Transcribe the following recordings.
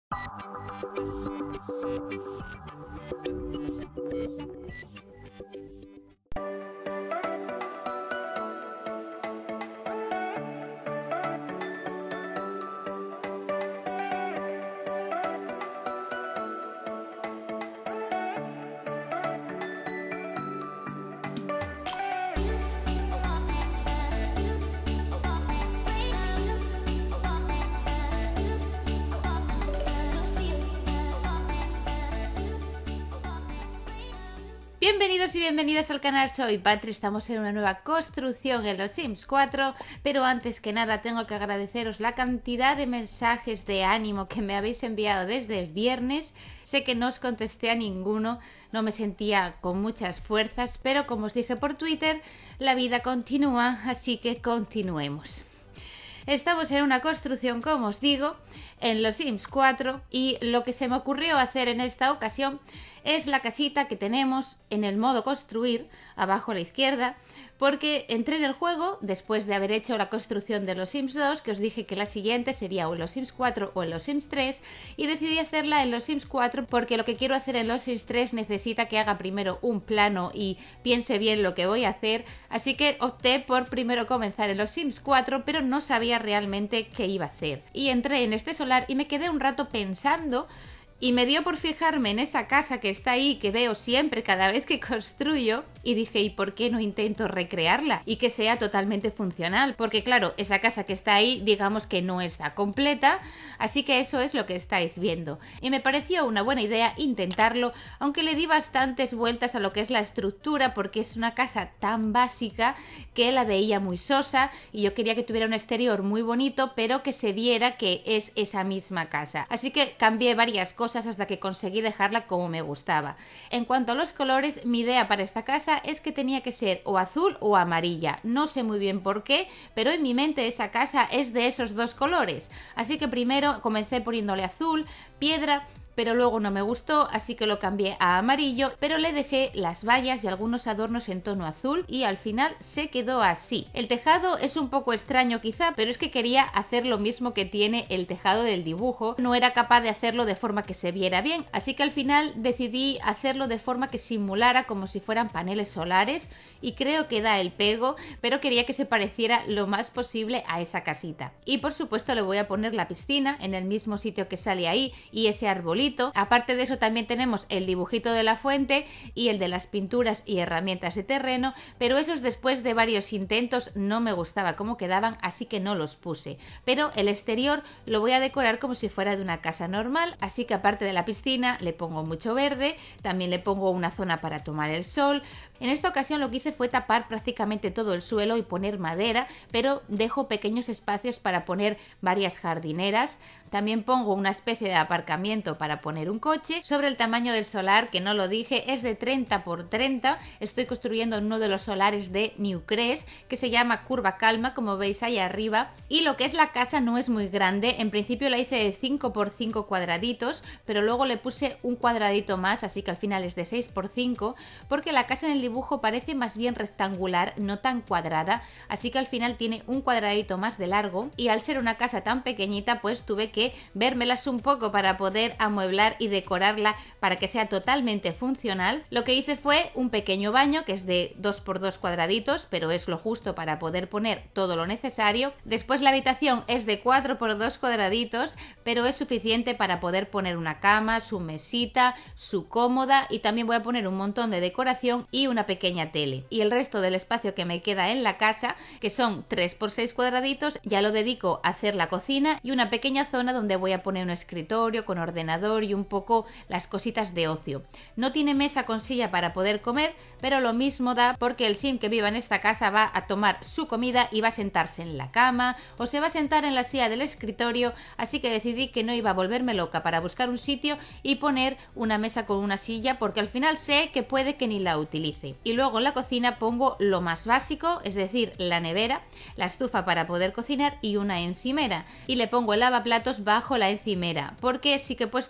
Bienvenidos y bienvenidas al canal, soy Patri, estamos en una nueva construcción en los Sims 4, pero antes que nada tengo que agradeceros la cantidad de mensajes de ánimo que me habéis enviado desde el viernes. Sé que no os contesté a ninguno, no me sentía con muchas fuerzas, pero como os dije por Twitter, la vida continúa, así que continuemos. Estamos en una construcción, como os digo, en los Sims 4 y lo que se me ocurrió hacer en esta ocasión es la casita que tenemos en el modo construir, abajo a la izquierda, porque entré en el juego después de haber hecho la construcción de los Sims 2, que os dije que la siguiente sería o en los Sims 4 o en los Sims 3, y decidí hacerla en los Sims 4 porque lo que quiero hacer en los Sims 3 necesita que haga primero un plano y piense bien lo que voy a hacer, así que opté por primero comenzar en los Sims 4, pero no sabía realmente qué iba a hacer. Y entré en este solar y me quedé un rato pensando. Y me dio por fijarme en esa casa que está ahí, que veo siempre cada vez que construyo, y dije, ¿y por qué no intento recrearla? Y que sea totalmente funcional, porque claro, esa casa que está ahí, digamos que no está completa, así que eso es lo que estáis viendo. Y me pareció una buena idea intentarlo, aunque le di bastantes vueltas a lo que es la estructura, porque es una casa tan básica que la veía muy sosa, y yo quería que tuviera un exterior muy bonito, pero que se viera que es esa misma casa. Así que cambié varias cosas hasta que conseguí dejarla como me gustaba. En cuanto a los colores, mi idea para esta casa es que tenía que ser o azul o amarilla. No sé muy bien por qué, pero en mi mente esa casa es de esos dos colores. Así que primero comencé poniéndole azul, piedra, pero luego no me gustó, así que lo cambié a amarillo, pero le dejé las vallas y algunos adornos en tono azul y al final se quedó así. El tejado es un poco extraño quizá, pero es que quería hacer lo mismo que tiene el tejado del dibujo, no era capaz de hacerlo de forma que se viera bien, así que al final decidí hacerlo de forma que simulara como si fueran paneles solares y creo que da el pego, pero quería que se pareciera lo más posible a esa casita. Y por supuesto le voy a poner la piscina en el mismo sitio que sale ahí y ese arbolito. Aparte de eso también tenemos el dibujito de la fuente y el de las pinturas y herramientas de terreno, pero esos después de varios intentos no me gustaba cómo quedaban, así que no los puse. Pero el exterior lo voy a decorar como si fuera de una casa normal, así que aparte de la piscina le pongo mucho verde, también le pongo una zona para tomar el sol. En esta ocasión lo que hice fue tapar prácticamente todo el suelo y poner madera, pero dejo pequeños espacios para poner varias jardineras. También pongo una especie de aparcamiento para poner un coche. Sobre el tamaño del solar, que no lo dije, es de 30 por 30. Estoy construyendo uno de los solares de Newcrest, que se llama Curva Calma, como veis ahí arriba. Y lo que es la casa no es muy grande. En principio la hice de 5 por 5 cuadraditos, pero luego le puse un cuadradito más, así que al final es de 6 por 5, porque la casa en el dibujo parece más bien rectangular, no tan cuadrada, así que al final tiene un cuadradito más de largo, y al ser una casa tan pequeñita pues tuve que vérmelas un poco para poder amueblar y decorarla para que sea totalmente funcional. Lo que hice fue un pequeño baño que es de 2 por 2 cuadraditos, pero es lo justo para poder poner todo lo necesario. Después la habitación es de 4 por 2 cuadraditos, pero es suficiente para poder poner una cama, su mesita, su cómoda, y también voy a poner un montón de decoración y una pequeña tele. Y el resto del espacio que me queda en la casa, que son 3 por 6 cuadraditos, ya lo dedico a hacer la cocina y una pequeña zona donde voy a poner un escritorio con ordenador y un poco las cositas de ocio. No tiene mesa con silla para poder comer, pero lo mismo da porque el sim que viva en esta casa va a tomar su comida y va a sentarse en la cama o se va a sentar en la silla del escritorio, así que decidí que no iba a volverme loca para buscar un sitio y poner una mesa con una silla, porque al final sé que puede que ni la utilice. Y luego en la cocina pongo lo más básico, es decir, la nevera, la estufa para poder cocinar y una encimera, y le pongo el lavaplatos bajo la encimera, porque sí que he puesto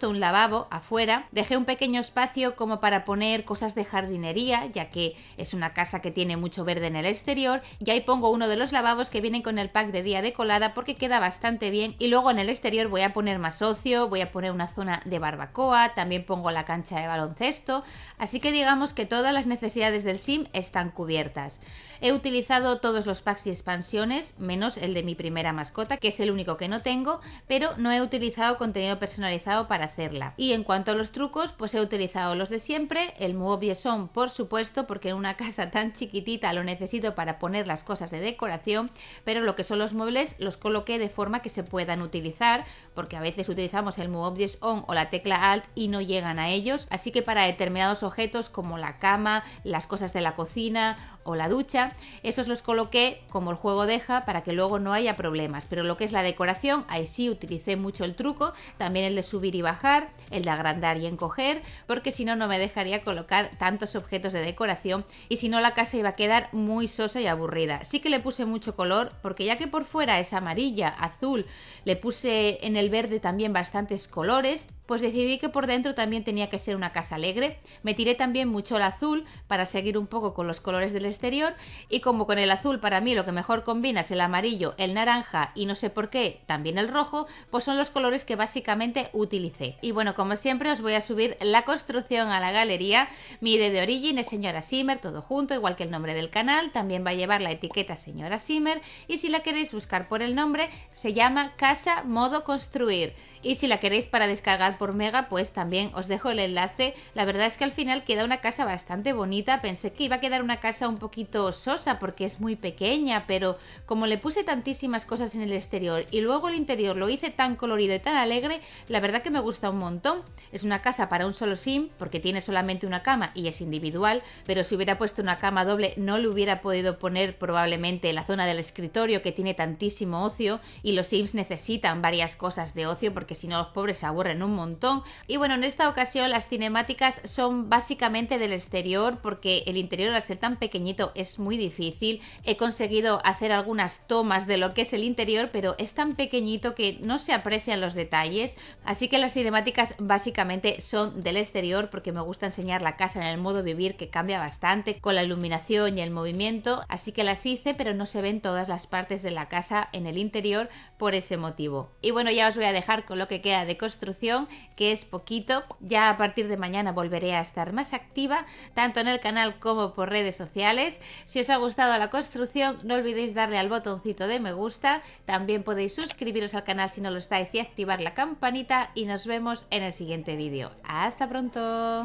un lavabo afuera, dejé un pequeño espacio como para poner cosas de jardinería, ya que es una casa que tiene mucho verde en el exterior, y ahí pongo uno de los lavabos que vienen con el pack de día de colada porque queda bastante bien, y luego en el exterior voy a poner más ocio, voy a poner una zona de barbacoa, también pongo la cancha de baloncesto, así que digamos que todas las necesidades del sim están cubiertas. He utilizado todos los packs y expansiones, menos el de mi primera mascota, que es el único que no tengo, pero no he utilizado contenido personalizado para hacerla. Y en cuanto a los trucos, pues he utilizado los de siempre, el Move Bieson, por supuesto, porque en una casa tan chiquitita lo necesito para poner las cosas de decoración, pero lo que son los muebles los coloqué de forma que se puedan utilizar, porque a veces utilizamos el Move Bieson o la tecla Alt y no llegan a ellos, así que para determinados objetos como la cama, las cosas de la cocina o la ducha, esos los coloqué como el juego deja para que luego no haya problemas, pero lo que es la decoración, ahí sí utilicé mucho el truco, también el de subir y bajar, el de agrandar y encoger, porque si no, no me dejaría colocar tantos objetos de decoración y si no la casa iba a quedar muy sosa y aburrida. Sí que le puse mucho color, porque ya que por fuera es amarilla, azul, le puse en el verde también bastantes colores, pues decidí que por dentro también tenía que ser una casa alegre. Me tiré también mucho el azul para seguir un poco con los colores del exterior, y como con el azul para mí lo que mejor combina es el amarillo, el naranja y no sé por qué también el rojo, pues son los colores que básicamente utilicé. Y bueno, como siempre os voy a subir la construcción a la galería. Mi ID de Origin es Señora Simmer, todo junto, igual que el nombre del canal, también va a llevar la etiqueta Señora Simmer, y si la queréis buscar por el nombre se llama Casa Modo Construir, y si la queréis para descargar por Mega, pues también os dejo el enlace. La verdad es que al final queda una casa bastante bonita. Pensé que iba a quedar una casa un poquito sosa porque es muy pequeña, pero como le puse tantísimas cosas en el exterior y luego el interior lo hice tan colorido y tan alegre, la verdad que me gusta un montón. Es una casa para un solo sim porque tiene solamente una cama y es individual, pero si hubiera puesto una cama doble no le hubiera podido poner probablemente la zona del escritorio, que tiene tantísimo ocio, y los sims necesitan varias cosas de ocio porque si no los pobres se aburren un montón. Y bueno, en esta ocasión las cinemáticas son básicamente del exterior, porque el interior al ser tan pequeñito es muy difícil. He conseguido hacer algunas tomas de lo que es el interior, pero es tan pequeñito que no se aprecian los detalles, así que las cinemáticas básicamente son del exterior porque me gusta enseñar la casa en el modo vivir, que cambia bastante con la iluminación y el movimiento, así que las hice, pero no se ven todas las partes de la casa en el interior por ese motivo. Y bueno, ya os voy a dejar con lo que queda de construcción, que es poquito. Ya a partir de mañana volveré a estar más activa, tanto en el canal como por redes sociales. Si os ha gustado la construcción, no olvidéis darle al botoncito de me gusta, también podéis suscribiros al canal si no lo estáis y activar la campanita, y nos vemos en el siguiente vídeo. ¡Hasta pronto!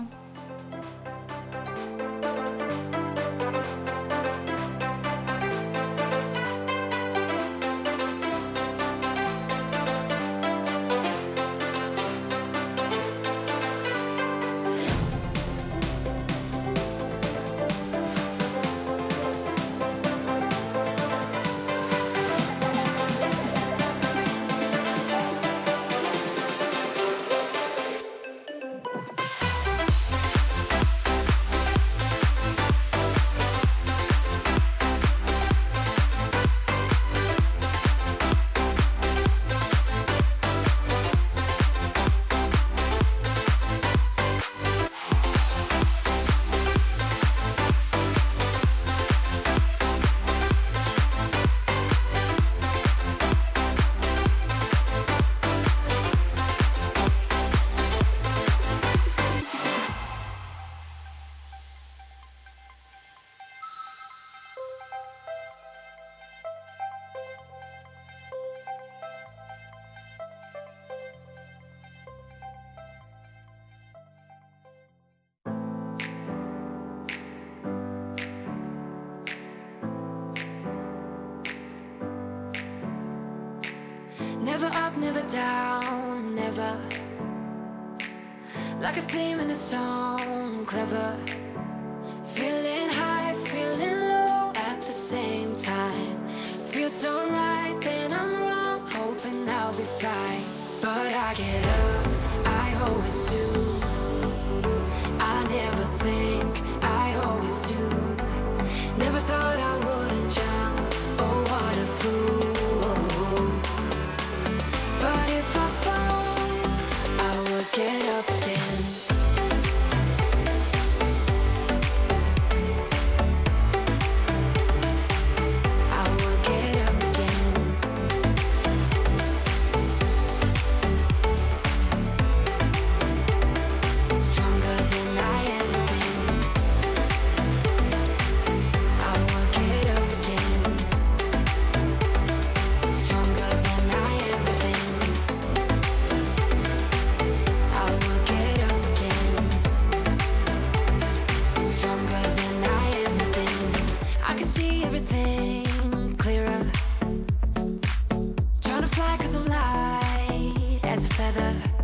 Never up, never down, never. Like a theme in a song, clever. Feeling high, feeling low at the same time. Feels so right, then I'm wrong, hoping I'll be fine. But I get up, I always do. I never think, I always do. Never thought I wouldn't jump, oh what a fool. But if I fall, I would get feather.